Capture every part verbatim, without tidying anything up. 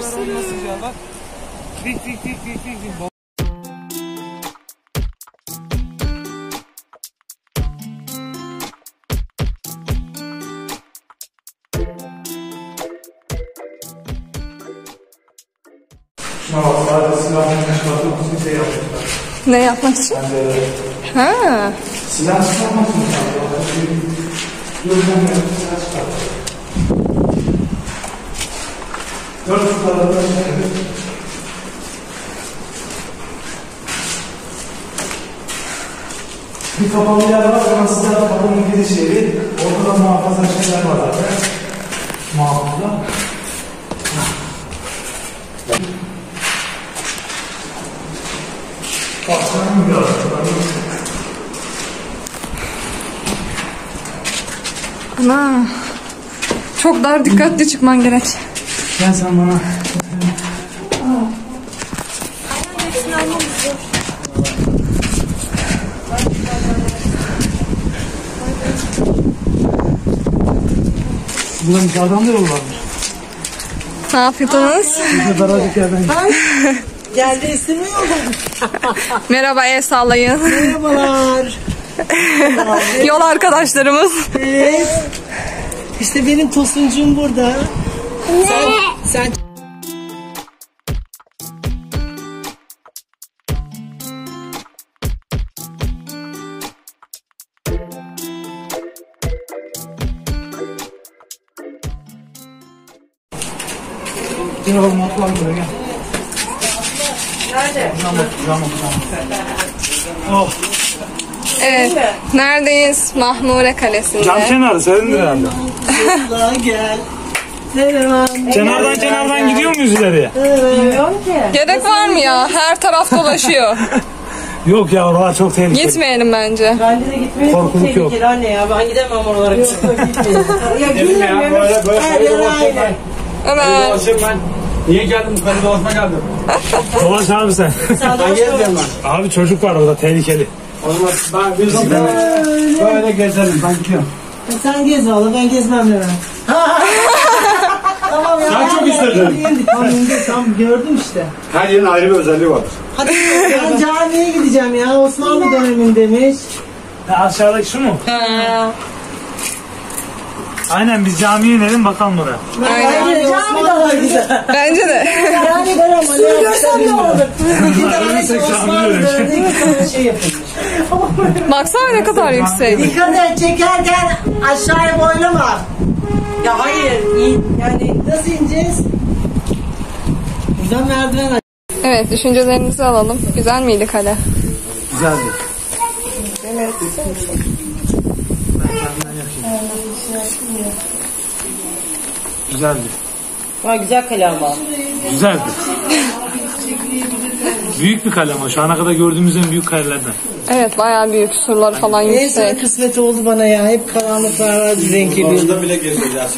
olması güzel bak. Dik dik dik dik dik. Şuna bak, sadece silahını çıkartıp bir şey yapmışlar. Ne yapmak için? Ha. Silah çıkartmak için. Gözden gelip silah çıkartmak. Dört tutarlardan çıkartıp. Bir kapalı yer var, orası da kapının giriş yeri. Orada da muhafaza şeyler var zaten. Muhafaza. Baksana biraz. Ana. Çok dar, dikkatli çıkman gerek. Gel sen bana. Bunların dışarıdan da yol varmış. Ne yapıyordunuz? Biz de daracık yerden Geldi ismi oldum. Merhaba, el sallayın. Merhabalar. Yol arkadaşlarımız. Evet. İşte benim tosuncuğum burada. Sen, sen Gel oğlum atlan buraya gel. nerede? Camı, camı, camı. Oh. Evet. Neredeyiz? Mahmure Kalesi'nde. Cam kenarı serindir herhalde. Kızlar gel. Selam. Kenardan kenardan gidiyor muyuz ileriye? Bilmiyorum ki. Gerek var mı ya? Her taraf dolaşıyor. Yok ya, oralar çok tehlikeli. Gitmeyelim bence. Bence de gitmeyi çok Korkuluk yok. tehlikeli anne ya. Ben gidemem oralara. Yok yok gitmeyin. Ya Dedim ya, gidemiyorum. böyle böyle Her yer aynı. Ömer. dolaşayım ben. Niye geldim? Bu kadar dolaşma geldim. Dolaş abi sen. Sen Ben de gezmiyorum ben. Abi çocuk var orada, tehlikeli. O zaman ben bir zaman böyle gezelim. Ben gidiyorum. Sen gez valla, ben gezmem Levent. Tamam ya. Sen çok istedin. Indi, tam indi, tam gördüm işte. Her yerin ayrı bir özelliği vardır. Hadi ben camiye gideceğim ya. Osmanlı dönemindemiş. Ha, aşağıdaki şu mu? Ha. Aynen, biz camiye inelim bakalım oraya. Aynen. Cami daha güzel. Bence de. Yani ben ama ne yapsam ne olur. Bir tanesi Osmanlı döneminde bir tane şey yapılmış. Baksana ne kadar yüksek. Dikkat et, çekerken aşağıya boylama. Ya hayır, iyi. Yani nasıl ineceğiz? Buradan merdiven aç. Evet, düşüncelerinizi alalım. Güzel miydi kale? Güzeldi. Evet. Güzeldi. Ha, güzel kale ama. Güzeldi. Büyük bir kale ama şu ana kadar gördüğümüz en büyük kalelerden. Evet, bayağı büyük, surları falan Neyse yüksek. kısmet oldu bana ya. Hep karanlıklar var, renk geliyordu. bile gezeceğiz.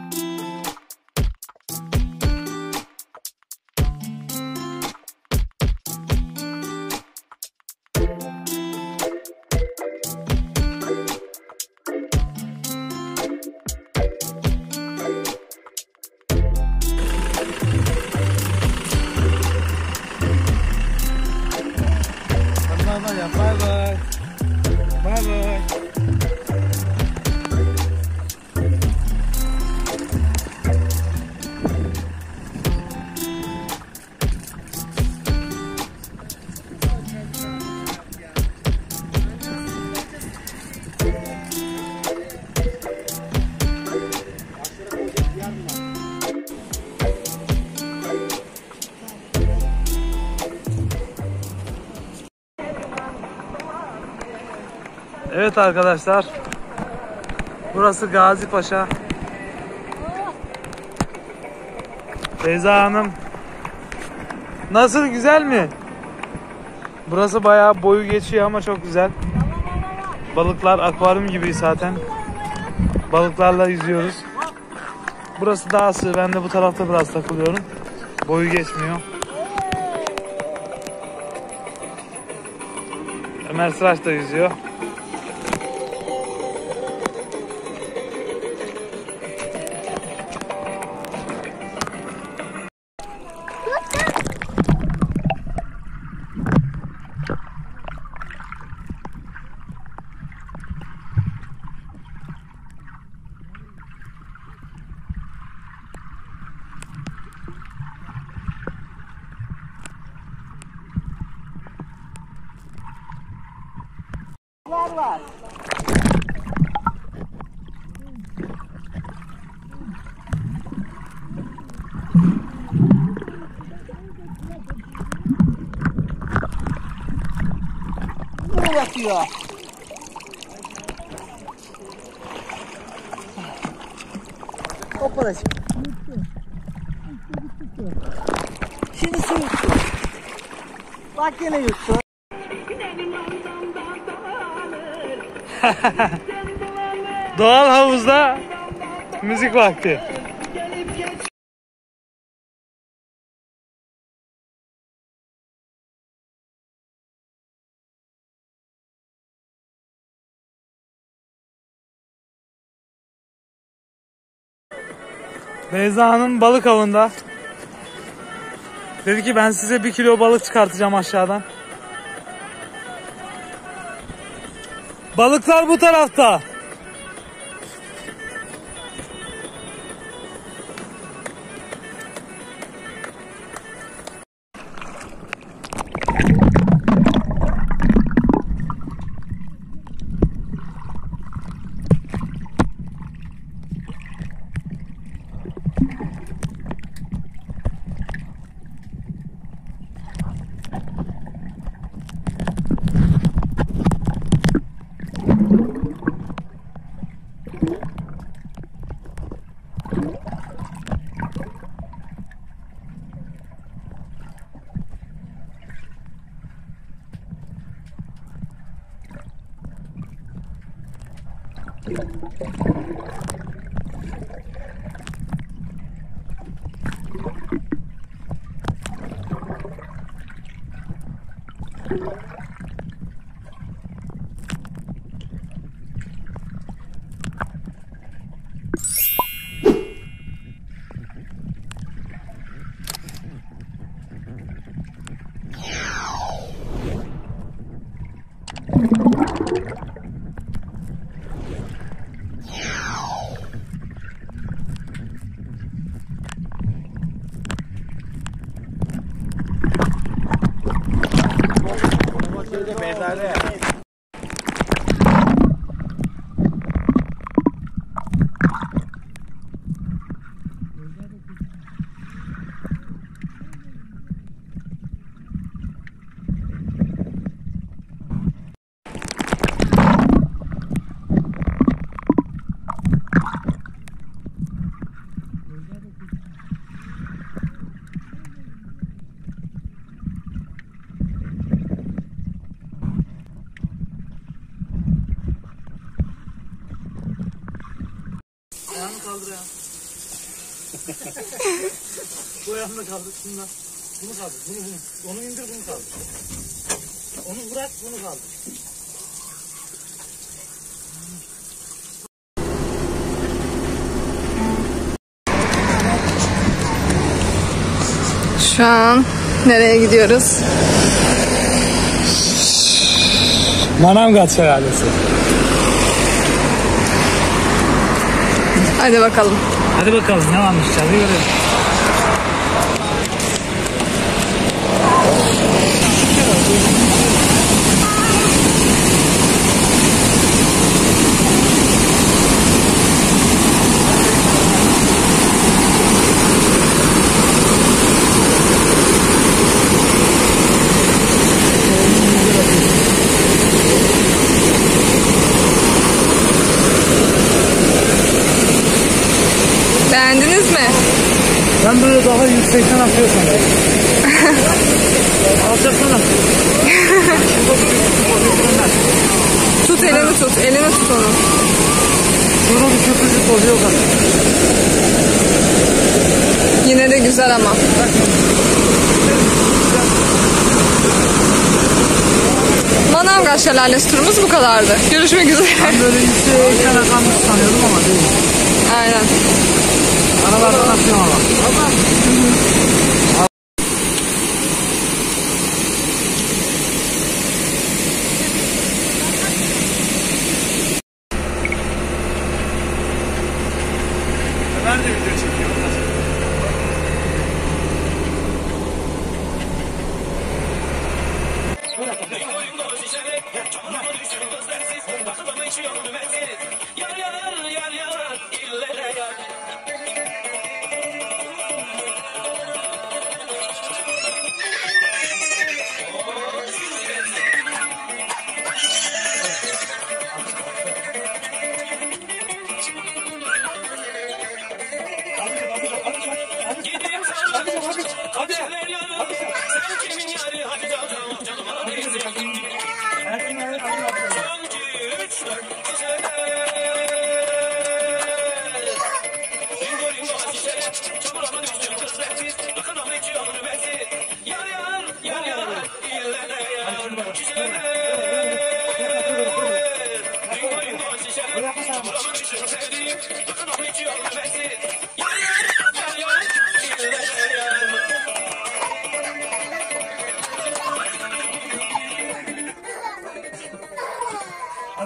Bye bye. Bye bye. Evet arkadaşlar, burası Gazi Paşa. Feyza Hanım, nasıl, güzel mi? Burası bayağı boyu geçiyor ama çok güzel. Balıklar akvaryum gibi zaten. Balıklarla yüzüyoruz. Burası daha sığ, ben de bu tarafta biraz takılıyorum. Boyu geçmiyor. Ömer Sıraç da yüzüyor. yer var. Ne yapıyor? Hoppala. Şimdi su yuttu. Bak yine yuttu. Doğal havuzda müzik vakti. Beyza Hanım balık avında. Dedi ki ben size bir kilo balık çıkartacağım aşağıdan. Balıklar bu tarafta. Ayağını kaldır ya. Bu ayağını kaldır. Şundan. Bunu kaldır. Bunu bunu. Onu indir, bunu kaldır. Onu bırak, bunu kaldır. Şu an nereye gidiyoruz? Manavgat Şelalesi. Hadi bakalım. Hadi bakalım ne varmış içeride görelim. Beğendiniz mi? Ben böyle daha yüksekten atıyor sanırım. Alçaksana. Tut elini tut. Elini tut onu. Şurada bir köprücük oluyor o kadar. Yine de güzel ama. Manavgat Şelalesi turumuz bu kadardı. Görüşmek üzere. Ben böyle yüksekten akanmış sanıyordum ama değil. Aynen. Aralardan atıyor ama. Tamam. Ben de video çekiyorum.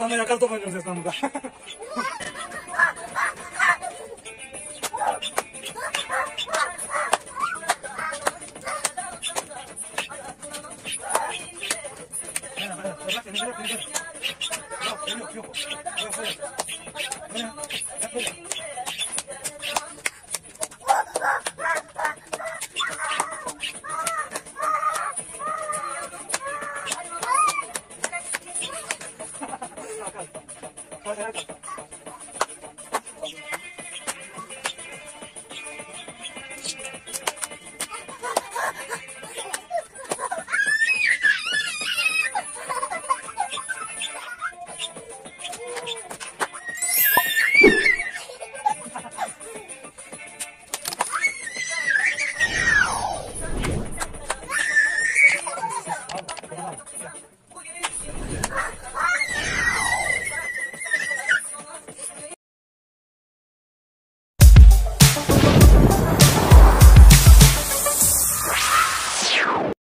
adamla yakar top oynuyoruz İstanbul'da. Yok yok yok. Yok yok yok.